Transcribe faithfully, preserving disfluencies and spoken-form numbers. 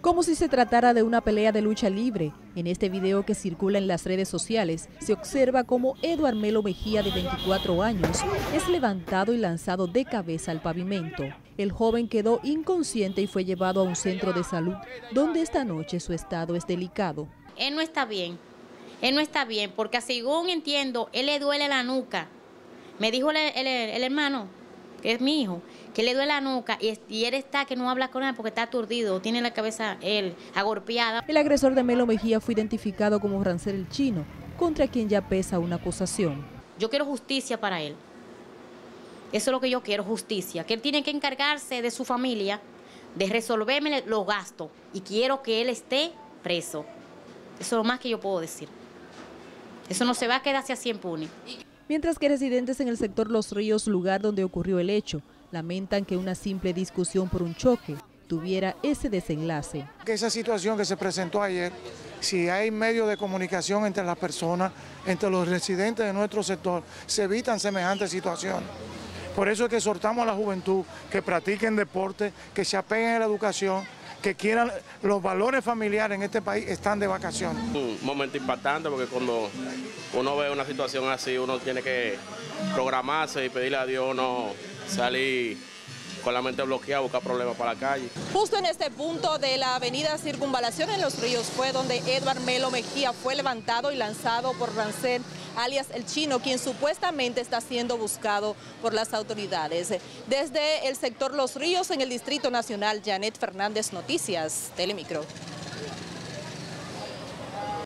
Como si se tratara de una pelea de lucha libre. En este video que circula en las redes sociales, se observa cómo Edward Melo Mejía, de veinticuatro años, es levantado y lanzado de cabeza al pavimento. El joven quedó inconsciente y fue llevado a un centro de salud, donde esta noche su estado es delicado. Él no está bien, él no está bien, porque según entiendo, él le duele la nuca. Me dijo el, el, el hermano, que es mi hijo, que le duele la nuca y, y él está que no habla con él porque está aturdido, tiene la cabeza él agorpeada. El agresor de Melo Mejía fue identificado como Rancel el Chino, contra quien ya pesa una acusación. Yo quiero justicia para él. Eso es lo que yo quiero, justicia. Que él tiene que encargarse de su familia, de resolverme los gastos y quiero que él esté preso. Eso es lo más que yo puedo decir. Eso no se va a quedar así impune. Mientras que residentes en el sector Los Ríos, lugar donde ocurrió el hecho, lamentan que una simple discusión por un choque tuviera ese desenlace. Que esa situación que se presentó ayer, si hay medios de comunicación entre las personas, entre los residentes de nuestro sector, se evitan semejantes situaciones. Por eso es que exhortamos a la juventud que practiquen deporte, que se apeguen a la educación, que quieran los valores familiares en este país están de vacaciones. Un momento impactante porque cuando uno ve una situación así, uno tiene que programarse y pedirle a Dios no salir con la mente bloqueada, buscar problemas para la calle. Justo en este punto de la avenida Circunvalación en Los Ríos fue donde Edward Melo Mejía fue levantado y lanzado por Rancel, alias El Chino, quien supuestamente está siendo buscado por las autoridades. Desde el sector Los Ríos, en el Distrito Nacional, Janet Fernández, Noticias Telemicro.